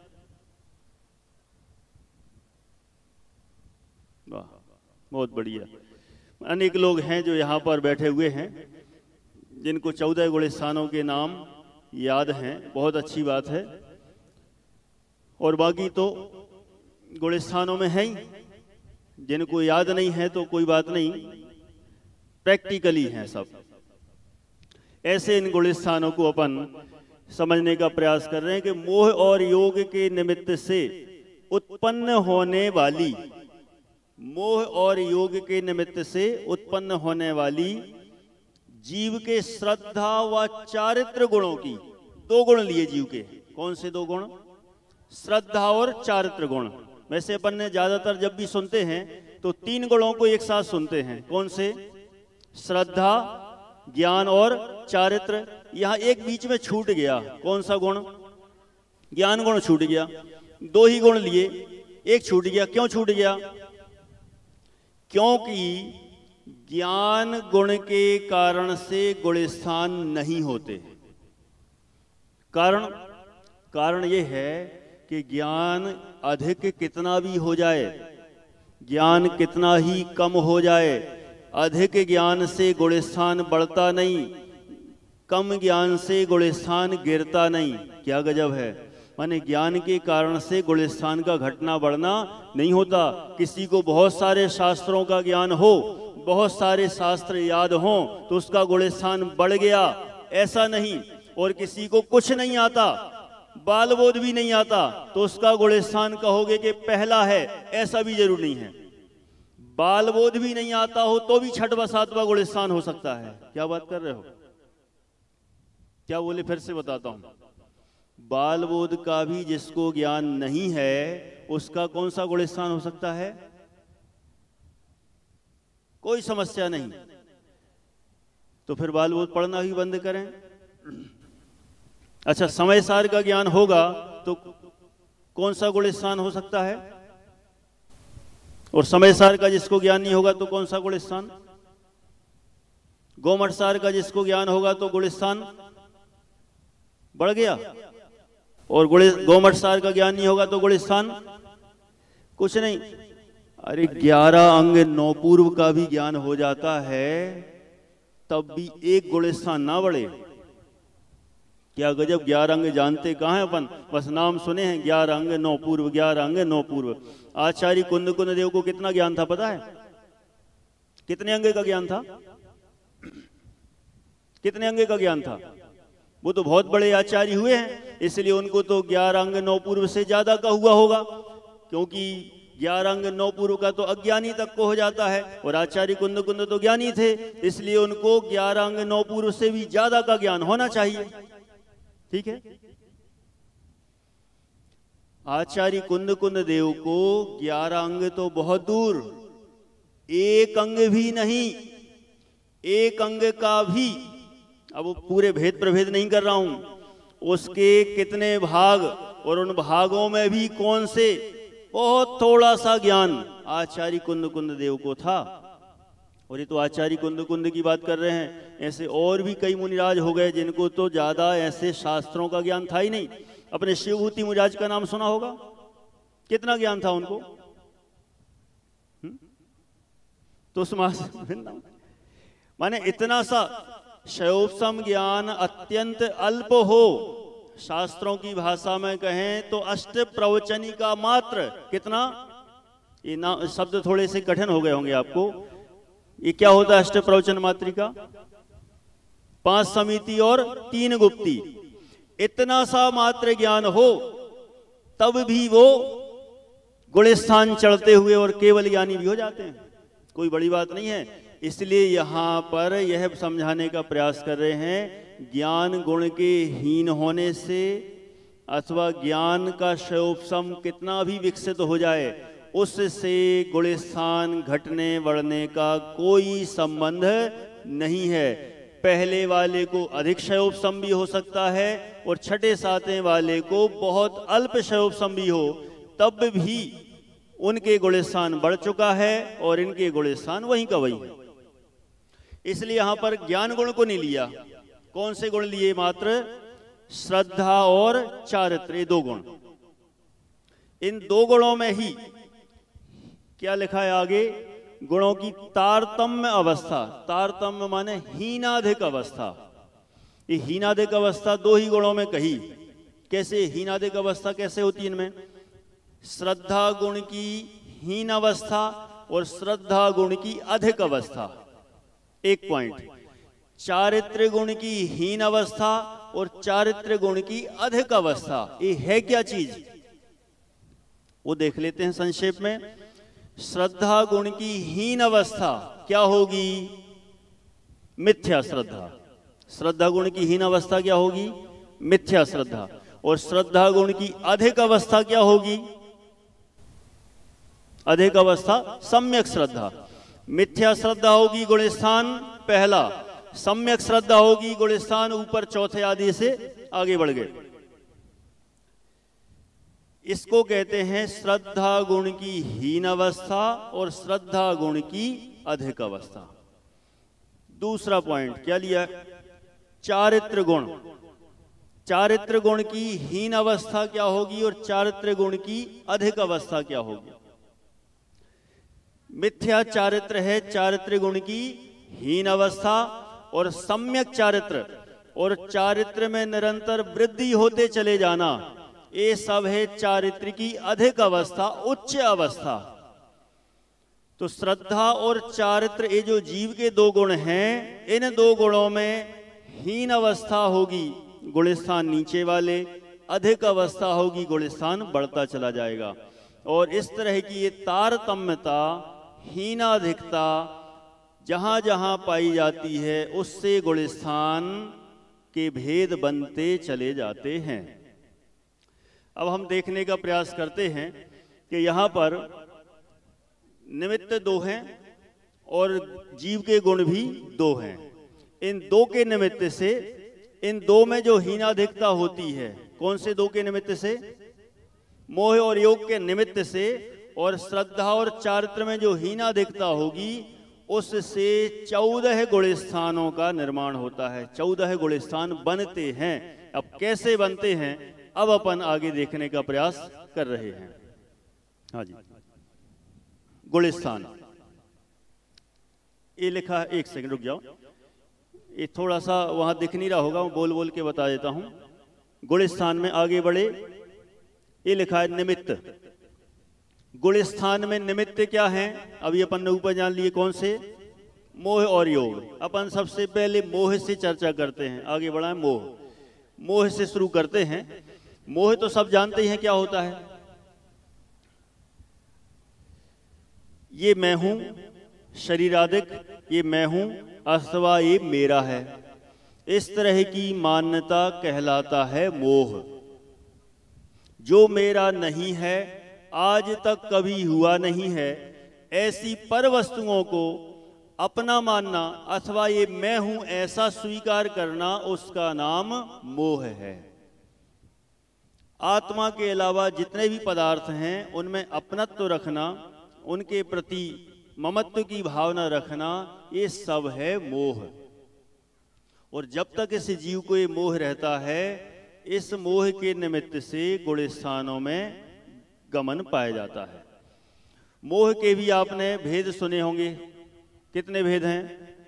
वाह, बहुत बढ़िया। अनेक लोग हैं जो यहां पर बैठे हुए हैं जिनको चौदह गुणस्थानों के नाम याद हैं, बहुत अच्छी बात है। और बाकी तो गुणस्थानों में है ही, जिनको याद नहीं है तो कोई बात नहीं, प्रैक्टिकली हैं सब। ऐसे इन गुणस्थानों को अपन समझने का प्रयास कर रहे हैं कि मोह और योग के निमित्त से उत्पन्न होने वाली, मोह और योग के निमित्त से उत्पन्न होने वाली जीव के श्रद्धा व चारित्र गुणों की, दो गुण लिए जीव के। कौन से दो गुण? श्रद्धा और चारित्र गुण। वैसे अपन ने ज्यादातर जब भी सुनते हैं तो तीन गुणों को एक साथ सुनते हैं। कौन से? श्रद्धा, ज्ञान और चारित्र। यहां एक बीच में छूट गया, कौन सा गुण? ज्ञान गुण छूट गया। दो ही गुण लिए, एक छूट गया। क्यों छूट गया? क्योंकि ज्ञान गुण के कारण से गुणस्थान नहीं होते। कारण कारण यह है कि ज्ञान अधिक कितना भी हो जाए, ज्ञान कितना ही कम हो जाए, अधिक ज्ञान से गुणस्थान बढ़ता नहीं, कम ज्ञान से गुणस्थान गिरता नहीं। क्या गजब है! माने ज्ञान के कारण से गुणस्थान का घटना बढ़ना नहीं होता। किसी को बहुत सारे शास्त्रों का ज्ञान हो, बहुत सारे शास्त्र याद हों तो उसका गुणस्थान बढ़ गया, ऐसा नहीं। और किसी को कुछ नहीं आता, बाल बोध भी नहीं आता, तो उसका गुणस्थान कहोगे कि पहला है, ऐसा भी जरूर नहीं है। बाल बोध भी नहीं आता हो तो भी छठवां सातवां गुणस्थान हो सकता है। क्या बात कर रहे हो? क्या बोले? फिर से बताता हूं। बाल बोध का भी जिसको ज्ञान नहीं है उसका कौन सा गुणस्थान हो सकता है? कोई समस्या नहीं। तो फिर बाल बोध पढ़ना ही बंद करें। अच्छा, समय सार का ज्ञान होगा तो कौन सा गुणस्थान हो सकता है? और समय सार का जिसको ज्ञान नहीं होगा तो कौन सा गुणस्थान? गोमठ सार का जिसको ज्ञान होगा तो गुणस्थान बढ़ गया, और गोमठ सार का ज्ञान नहीं होगा तो गुणस्थान कुछ नहीं। अरे ग्यारह अंग नौ पूर्व का भी ज्ञान हो जाता है तब भी एक गुणस्थान ना बढ़े। क्या गजब! ग्यारह अंग जानते कहाँ हैं अपन, बस नाम सुने हैं। ग्यारह अंग नौ पूर्व, ग्यारह अंग नौ पूर्व। आचार्य कुंद कुंद देव को कितना ज्ञान था पता है? कितने अंग का ज्ञान था? कितने अंग का ज्ञान था? वो तो बहुत बड़े आचार्य हुए हैं, इसलिए उनको तो ग्यारह अंग नौ पूर्व से ज्यादा का हुआ होगा, क्योंकि ग्यारह अंग नौ पूर्व का तो अज्ञानी तक को हो जाता है, और आचार्य कुंद कुंद तो ज्ञानी थे, इसलिए उनको ग्यारह अंग नौ पूर्व से भी ज्यादा का ज्ञान होना चाहिए। ठीक है? आचार्य कुंद कुंद देव को ग्यारह अंग तो बहुत दूर, एक अंग भी नहीं, एक अंग का भी, अब वो पूरे भेद प्रभेद नहीं कर रहा हूं, उसके कितने भाग और उन भागों में भी कौन से, बहुत थोड़ा सा ज्ञान आचार्य कुंद कुंद देव को था। और ये तो आचार्य कुंद कुंद की बात कर रहे हैं, ऐसे और भी कई मुनिराज हो गए जिनको तो ज्यादा ऐसे शास्त्रों का ज्ञान था ही नहीं। अपने शिवभूति मुनिराज का नाम सुना होगा, कितना ज्ञान था उनको? हुँ? तो माने इतना सा शयोपम ज्ञान अत्यंत अल्प हो, शास्त्रों की भाषा में कहें तो अष्ट प्रवचनी का मात्र, कितना, ये ना शब्द थोड़े से कठिन हो गए होंगे आपको। ये क्या होता है अष्ट प्रवचन मात्रिका? पांच समिति और तीन गुप्ती। इतना सा मात्र ज्ञान हो तब भी वो गुणस्थान चढ़ते हुए और केवल ज्ञानी भी हो जाते हैं, कोई बड़ी बात नहीं है। इसलिए यहां पर यह समझाने का प्रयास कर रहे हैं, ज्ञान गुण के हीन होने से अथवा ज्ञान का शयोपम कितना भी विकसित हो जाए, उससे गुणस्थान घटने बढ़ने का कोई संबंध नहीं है। पहले वाले को अधिक क्षयोपम भी हो सकता है और छठे सातवें वाले को बहुत अल्प क्षयोपम भी हो, तब भी उनके गुणस्थान बढ़ चुका है और इनके गुणस्थान वहीं का वहीं है। इसलिए यहां पर ज्ञान गुण को नहीं लिया। कौन से गुण लिए? मात्र श्रद्धा और चारित्र, ये दो गुण। इन दो गुणों में ही क्या लिखा है आगे? गुणों की तारतम्य अवस्था। तारतम्य माने हीनाधिक अवस्था। ये हीनाधिक अवस्था दो ही गुणों में कही। कैसे हीनाधिक अवस्था कैसे होती है इनमें? श्रद्धा गुण की हीन अवस्था और श्रद्धा गुण की अधिक अवस्था, एक पॉइंट। चारित्र गुण की हीन अवस्था और चारित्र गुण की अधिक अवस्था, ये है क्या चीज? वो देख लेते हैं संक्षेप में। श्रद्धा गुण की हीन अवस्था क्या होगी? मिथ्या श्रद्धा। श्रद्धा गुण की हीन अवस्था क्या होगी? मिथ्या श्रद्धा। और श्रद्धा गुण की अधिक अवस्था क्या होगी? अधिक अवस्था सम्यक श्रद्धा। मिथ्या श्रद्धा होगी गुणस्थान पहला, सम्यक श्रद्धा होगी गुणस्थान ऊपर चौथे आदि से आगे बढ़ गए। इसको कहते हैं श्रद्धा गुण की हीन अवस्था और श्रद्धा गुण की अधिक अवस्था। दूसरा पॉइंट क्या लिया? चारित्र गुण। चारित्र गुण की हीन अवस्था क्या होगी और चारित्र गुण की अधिक अवस्था क्या होगी? मिथ्या चारित्र है चारित्र गुण की हीन अवस्था, और सम्यक चारित्र और चारित्र में निरंतर वृद्धि होते चले जाना, ये सब है चारित्र की अधिक अवस्था, उच्च अवस्था। तो श्रद्धा और चारित्र ये जो जीव के दो गुण हैं, इन दो गुणों में हीन अवस्था होगी गुणस्थान नीचे वाले, अधिक अवस्था होगी गुणस्थान बढ़ता चला जाएगा। और इस तरह की ये तारतम्यता, हीनाधिकता जहां जहां पाई जाती है, उससे गुणस्थान के भेद बनते चले जाते हैं। अब हम देखने का प्रयास करते हैं कि यहां पर निमित्त दो हैं और जीव के गुण भी दो हैं। इन दो के निमित्त से, इन दो में जो हीनाधिकता होती है, कौन से दो के निमित्त से? मोह और योग के निमित्त से। और श्रद्धा और चारित्र में जो हीनाधिकता होगी, उससे चौदह गुणस्थानों का निर्माण होता है, चौदह गुणस्थान बनते हैं। अब कैसे बनते हैं, अब अपन आगे देखने का प्रयास कर रहे हैं। हाँ जी, गुणस्थान ये लिखा है, एक सेकंड रुक जाओ, ये थोड़ा सा वहां दिख नहीं रहा होगा, मैं बोल बोल के बता देता हूं। गुणस्थान में आगे बढ़े, ये लिखा है निमित्त। गुणस्थान में निमित्त क्या है? अभी अपन ने ऊपर जान लिए कौन से? मोह और योग। अपन सबसे पहले मोह से चर्चा करते हैं, आगे बढ़ाएं। मोह मोह से शुरू करते हैं। मोह तो सब जानते हैं क्या होता है। ये मैं हूं, शरीरादिक, ये मैं हूं अथवा ये मेरा है, इस तरह की मान्यता कहलाता है मोह। जो मेरा नहीं है, आज तक कभी हुआ नहीं है, ऐसी पर वस्तुओं को अपना मानना अथवा ये मैं हूं ऐसा स्वीकार करना, उसका नाम मोह है। आत्मा के अलावा जितने भी पदार्थ हैं, उनमें अपनत्व रखना, उनके प्रति ममत्व की भावना रखना, ये सब है मोह। और जब तक इस जीव को ये मोह रहता है, इस मोह के निमित्त से गुणस्थानों में गमन पाया जाता है। मोह के भी आपने भेद सुने होंगे। कितने भेद हैं?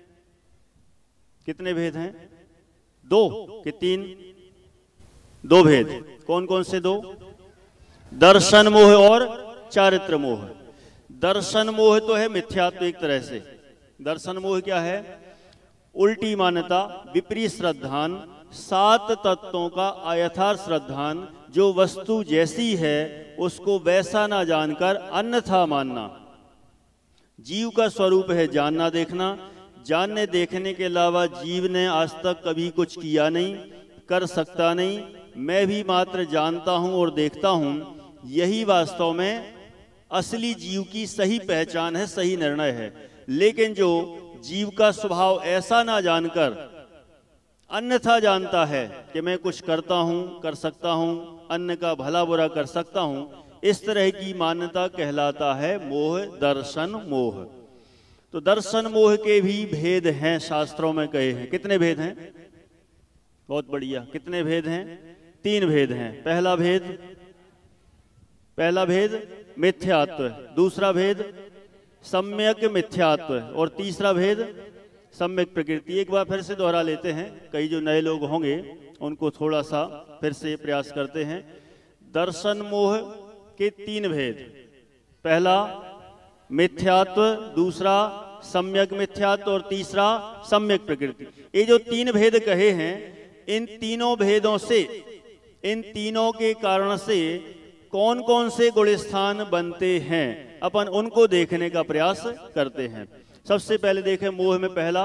कितने भेद हैं? दो कि तीन? दो भेद। कौन कौन से दो? दर्शन मोह और चारित्र मोह। दर्शन मोह तो है मिथ्यात्व एक तरह से। दर्शन मोह क्या है? उल्टी मान्यता, विपरीत श्रद्धान, सात तत्वों का अयथार्थ श्रद्धान, जो वस्तु जैसी है उसको वैसा ना जानकर अन्यथा मानना। जीव का स्वरूप है जानना देखना। जानने देखने के अलावा जीव ने आज तक कभी कुछ किया नहीं, कर सकता नहीं। मैं भी मात्र जानता हूं और देखता हूं, यही वास्तव में असली जीव की सही पहचान है, सही निर्णय है। लेकिन जो जीव का स्वभाव ऐसा ना जानकर अन्यथा जानता है कि मैं कुछ करता हूं, कर सकता हूं, अन्य का भला बुरा कर सकता हूं, इस तरह की मान्यता कहलाता है मोह, दर्शन मोह। तो दर्शन मोह के भी भेद हैं, शास्त्रों में कहे हैं। कितने भेद हैं? बहुत बढ़िया। कितने भेद हैं? तीन भेद हैं। पहला भेद पहला भेद मिथ्यात्व, दूसरा भेद सम्यक मिथ्यात्व, और तीसरा भेद सम्यक प्रकृति। एक बार फिर से दोहरा लेते हैं, कई जो नए लोग होंगे उनको थोड़ा सा फिर से प्रयास करते हैं। दर्शन मोह के तीन भेद, पहला मिथ्यात्व, दूसरा सम्यक मिथ्यात्व और तीसरा सम्यक प्रकृति। ये जो तीन भेद कहे हैं, इन तीनों भेदों से, इन तीनों के कारण से कौन कौन से गुणस्थान बनते हैं, अपन उनको देखने का प्रयास करते हैं। सबसे पहले देखें मोह में पहला,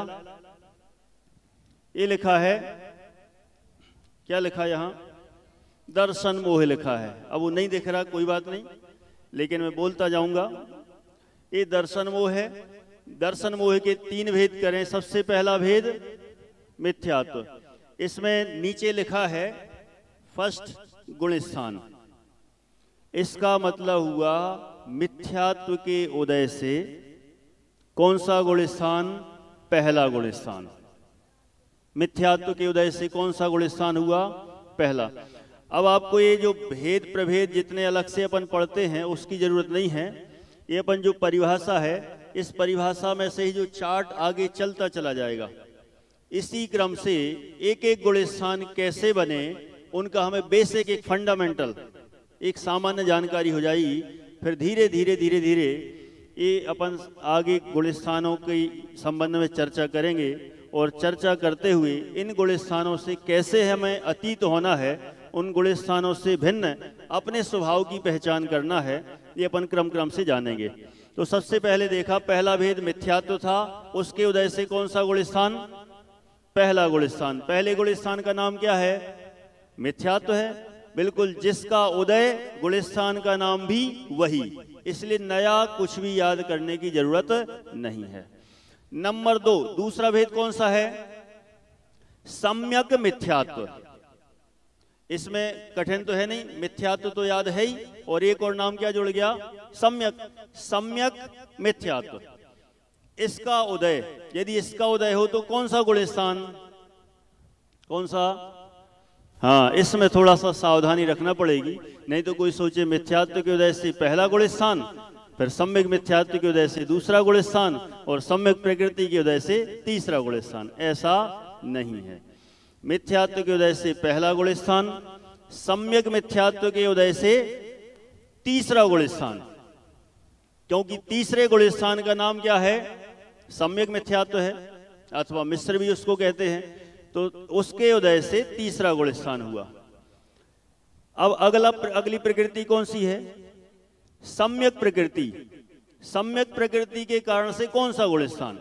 ये लिखा है, क्या लिखा है यहां? दर्शन मोह लिखा है। अब वो नहीं दिख रहा, कोई बात नहीं, लेकिन मैं बोलता जाऊंगा। ये दर्शन मोह है। दर्शन मोह के तीन भेद करें। सबसे पहला भेद मिथ्यात्व। इसमें नीचे लिखा है फर्स्ट गुण स्थान। इसका मतलब हुआ मिथ्यात्व के उदय से कौन सा गुण स्थान? पहला गुण स्थान। मिथ्यात्व के उदय से कौन सा गुण स्थान हुआ? पहला। अब आपको ये जो भेद प्रभेद जितने अलग से अपन पढ़ते हैं उसकी जरूरत नहीं है। ये अपन जो परिभाषा है, इस परिभाषा में से ही जो चार्ट आगे चलता चला जाएगा, इसी क्रम से एक एक गुण स्थान कैसे बने उनका हमें बेसिक एक फंडामेंटल एक सामान्य जानकारी हो जाएगी। फिर धीरे धीरे धीरे धीरे ये अपन आगे गुण स्थानों के संबंध में चर्चा करेंगे और चर्चा करते हुए इन गुण स्थानों से कैसे हमें अतीत होना है, उन गुण स्थानों से भिन्न अपने स्वभाव की पहचान करना है, ये अपन क्रम क्रम से जानेंगे। तो सबसे पहले देखा पहला भेद मिथ्यात्व था, उसके उदय से कौन सा गुण स्थान? पहला गुण स्थान। पहले गुण स्थान का नाम क्या है? मिथ्यात्व है। बिल्कुल, जिसका उदय गुण स्थान का नाम भी वही, इसलिए नया कुछ भी याद करने की जरूरत नहीं है। नंबर दो, दूसरा भेद कौन सा है? सम्यक मिथ्यात्व। इसमें कठिन तो है नहीं, मिथ्यात्व तो याद है ही, और एक और नाम क्या जुड़ गया? सम्यक। सम्यक मिथ्यात्व। इसका उदय, यदि इसका उदय हो तो कौन सा गुण स्थान? कौन सा? हाँ, इसमें थोड़ा सा सावधानी रखना पड़ेगी, नहीं तो कोई सोचे मिथ्यात्व के उदय से पहला गुण स्थान, फिर सम्यक मिथ्यात्व के उदय से दूसरा गुण स्थान, और सम्यक प्रकृति के उदय से तीसरा गुण स्थान। ऐसा नहीं है। मिथ्यात्व के उदय से पहला गुण स्थान, सम्यक मिथ्यात्व के उदय से तीसरा गुण स्थान। क्योंकि तीसरे गुण स्थान का नाम क्या है? सम्यक मिथ्यात्व है, अथवा मिश्र भी उसको कहते हैं, तो उसके उदय से तीसरा गुण स्थान हुआ। अब अगला अगली प्रकृति कौन सी है? सम्यक प्रकृति। सम्यक प्रकृति के कारण से कौन सा गुण स्थान?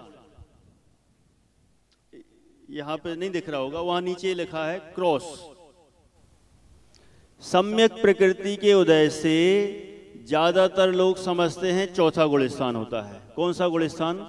यहां पे नहीं दिख रहा होगा, वहां नीचे लिखा है क्रॉस। सम्यक प्रकृति के उदय से ज्यादातर लोग समझते हैं चौथा गुण स्थान होता है। कौन सा गुण स्थान?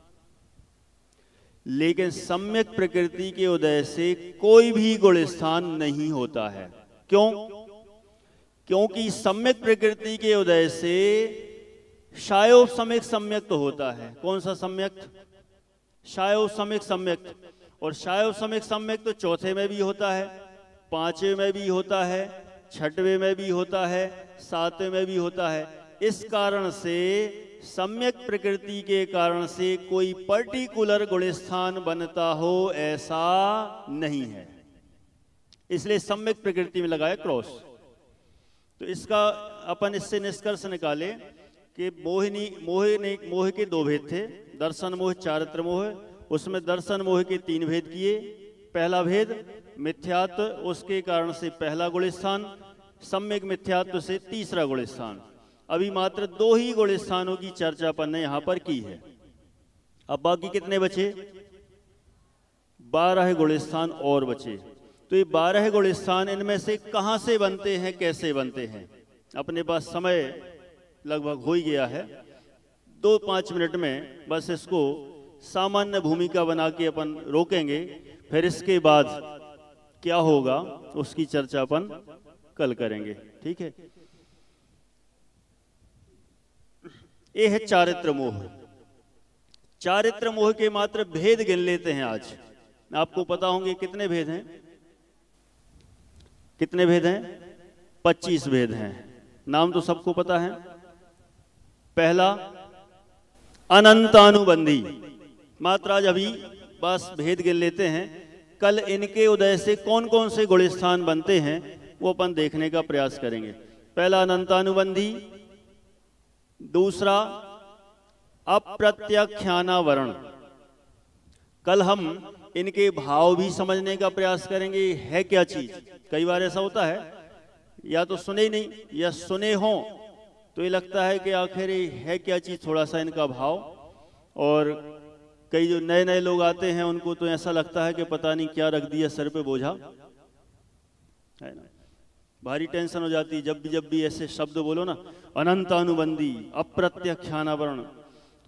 लेकिन सम्यक प्रकृति के उदय से कोई भी गुण स्थान नहीं होता है। क्यों? क्योंकि सम्यक प्रकृति के उदय से शायोपसम्यक सम्यक तो होता है। कौन सा सम्यक? शायोपसम्यक सम्यक। और शायोपसम्यक सम्यक तो चौथे में भी होता है, पांचवें में भी होता है, छठवें में भी होता है, सातवें में भी होता है। इस कारण से सम्यक प्रकृति के कारण से कोई पर्टिकुलर गुण स्थान बनता हो ऐसा नहीं है, इसलिए सम्यक प्रकृति में लगाया क्रॉस। तो इसका अपन इससे निष्कर्ष निकाले कि मोहिनी मोह ने मोह के दो भेद थे, दर्शन मोह, चारित्र मोह। उसमें दर्शन मोह के तीन भेद किए। पहला भेद मिथ्यात्व, उसके कारण से पहला गुण स्थान, सम्यक मिथ्यात्व से तीसरा गुण स्थान। अभी मात्र दो ही गुण स्थानों की चर्चा अपन ने यहां पर की है। अब बाकी कितने बचे? बारह गुण स्थान और बचे। तो ये बारह गुण स्थान, इनमें से कहां से बनते हैं, कैसे बनते हैं? अपने पास समय लगभग हो ही गया है, दो पांच मिनट में बस इसको सामान्य भूमिका बना के अपन रोकेंगे। फिर इसके बाद क्या होगा उसकी चर्चा अपन कल करेंगे। ठीक है? ये है चारित्र मोह। चारित्र मोह के मात्र भेद गिन लेते हैं आज। आपको पता होंगे कितने भेद हैं? कितने भेद हैं? पच्चीस भेद हैं। नाम तो सबको पता है। पहला अनंतानुबंधी। मात्र आज अभी बस भेद गिन लेते हैं। कल इनके उदय से कौन कौन से गुण स्थान बनते हैं वो अपन देखने का प्रयास करेंगे। पहला अनंतानुबंधी, दूसरा अप्रत्याख्यानावरण। कल हम इनके भाव भी समझने का प्रयास करेंगे, है क्या चीज। कई बार ऐसा होता है, या तो सुने ही नहीं या सुने हों तो ये लगता है कि आखिर ये है क्या चीज, थोड़ा सा इनका भाव। और कई जो नए नए लोग आते हैं उनको तो ऐसा लगता है कि पता नहीं क्या रख दिया सर पे बोझा, है ना। भारी टेंशन हो जाती है जब भी जब भी ऐसे शब्द बोलो ना, अनंतानुबंधी, अप्रत्याख्यानावरण। तो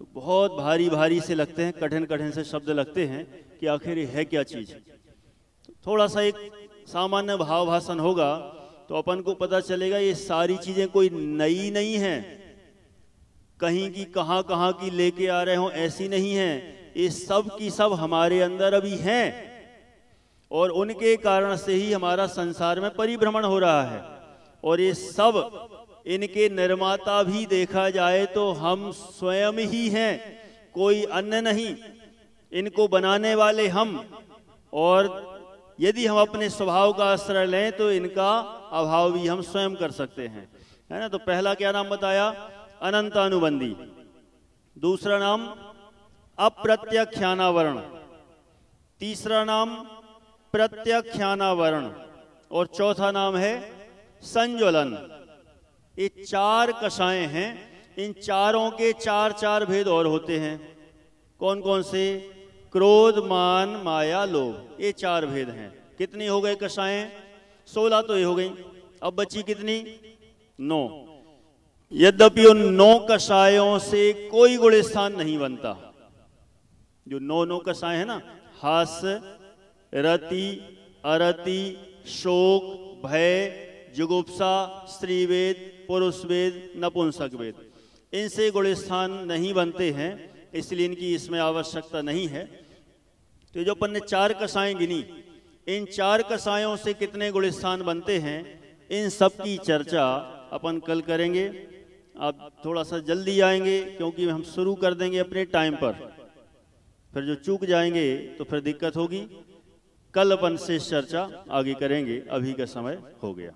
तो बहुत भारी भारी से लगते हैं, कठिन कठिन से शब्द लगते हैं कि आखिर ये है क्या चीज़। तो थोड़ा सा एक सामान्य भाव भाषण होगा तो अपन को पता चलेगा ये सारी चीज़ें कोई नई नहीं हैं, कहीं की कहाँ कहाँ की लेके आ रहे हों ऐसी नहीं है, ये सब की सब हमारे अंदर अभी हैं और उनके कारण से ही हमारा संसार में परिभ्रमण हो रहा है। और ये सब इनके निर्माता भी देखा जाए तो हम स्वयं ही हैं, कोई अन्य नहीं। इनको बनाने वाले हम, और यदि हम अपने स्वभाव का आश्रय लें तो इनका अभाव भी हम स्वयं कर सकते हैं, है ना। तो पहला क्या नाम बताया? अनंतानुबंधी। दूसरा नाम अप्रत्यख्यानावरण। तीसरा नाम प्रत्यख्यानावरण। और चौथा नाम है संज्वलन। ये चार कषाएं हैं। इन चारों के चार चार भेद और होते हैं। कौन कौन से? क्रोध, मान, माया, लोभ, ये चार भेद हैं। कितनी हो गए कषाएं? सोलह तो ये हो गई। अब बची कितनी? नौ। यद्यपि उन नौ कषायों से कोई गुण स्थान नहीं बनता। जो नौ नौ कषाएं हैं ना, हास्य, रति, अरति, शोक, भय, जुगुप्सा, स्त्रीवेद, पुरुष वेद, नपुंसक वेद, इनसे गुण स्थान नहीं बनते हैं, इसलिए इनकी इसमें आवश्यकता नहीं है। तो जो अपन ने चार कषाएं गिनी, इन चार कषायों से कितने गुण स्थान बनते हैं, इन सब की चर्चा अपन कल करेंगे। आप थोड़ा सा जल्दी आएंगे क्योंकि हम शुरू कर देंगे अपने टाइम पर, फिर जो चूक जाएंगे तो फिर दिक्कत होगी। कल अपन से चर्चा आगे करेंगे, अभी का समय हो गया।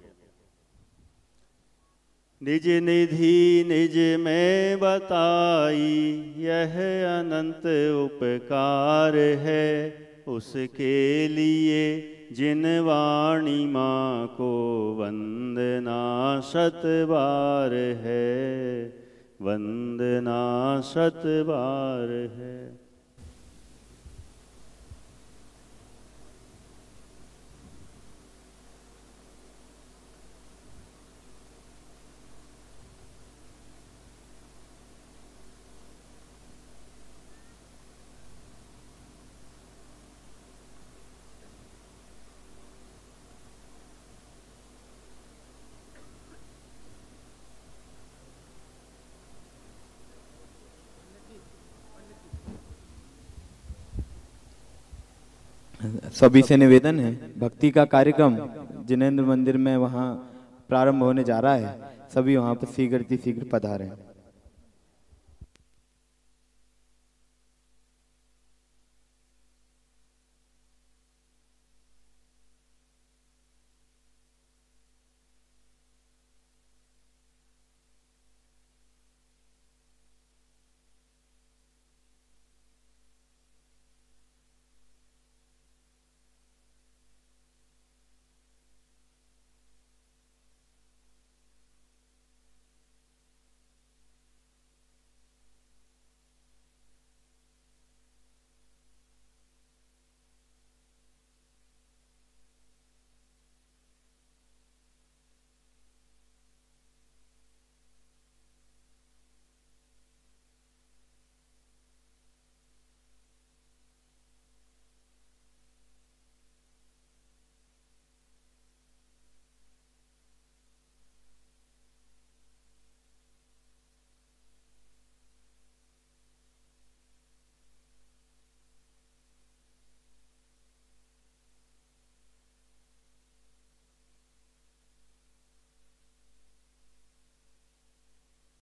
निज निधि निज में बताई यह अनंत उपकार है, उसके लिए जिन वाणी माँ को वंदना शत बार है, वंदना शत बार है। सभी से निवेदन है, भक्ति का कार्यक्रम जिनेंद्र मंदिर में वहाँ प्रारंभ होने जा रहा है, सभी वहाँ पर शीघ्र शीघ्र पधारें।